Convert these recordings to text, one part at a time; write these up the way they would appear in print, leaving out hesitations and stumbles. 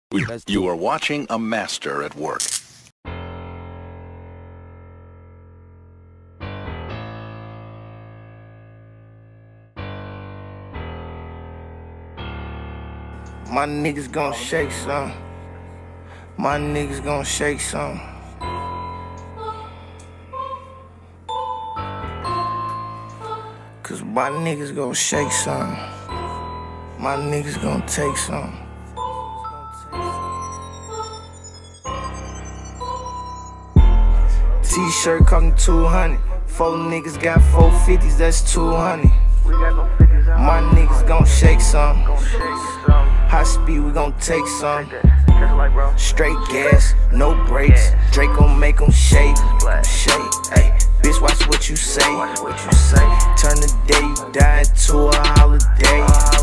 You are watching a master at work. My niggas gon' shake some. My niggas gon' shake some. Cause my niggas gon' shake some. My niggas gon' take some. T-shirt costing 200. 4 niggas got 450s, that's 200. My niggas gon' shake some. High speed, we gon' take some. Straight gas, no brakes. Drake gon' make them shake. Shake, ayy. Bitch, watch what you say. Turn the day you die into a holiday.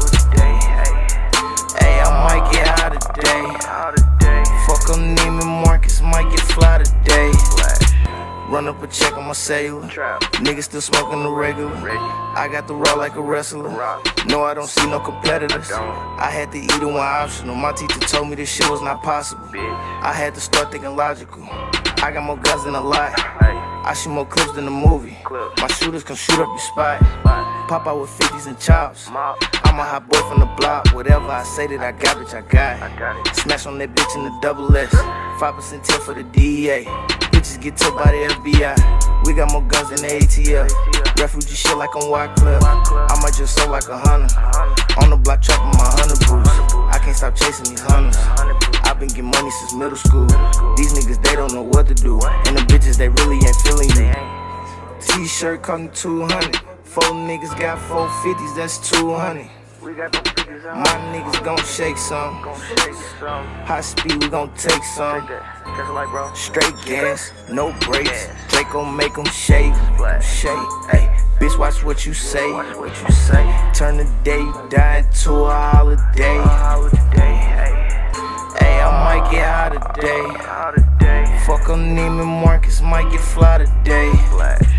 Ayy, I might get high today. Fuck on Neiman Marcus, might get fly today. Run up a check on my cellular. Niggas still smoking the regular. I got the raw like a wrestler. No, I don't see no competitors. I had to eat it one optional. My teacher told me this shit was not possible. I had to start thinking logical. I got more guns than a lot. I shoot more clips than a movie. My shooters can shoot up your spot. Pop out with 50s and chops. I'm a hot boy from the block. Whatever I say that I got, bitch, I got. Smash on that bitch in the double S. 5% tip for the DEA. Bitches get took by the FBI. We got more guns than the ATF. Refugee shit like on Wycliffe. I might just sold like 100. On the block chopping my 100 boots. I can't stop chasing these hunters. I've been getting money since middle school. These niggas, they don't know what to do. And the bitches, they really ain't feeling you. T-shirt costing 200. 4 niggas got 450s, that's 200. My niggas gon' shake some. High speed, we gon' take some. Straight gas, no brakes. Drake gon' make them shake. Shake, ayy. Bitch, watch what you say. Turn the day you die into a holiday. Ayy, I might get high today. Fuck on Neiman Marcus, might get fly today.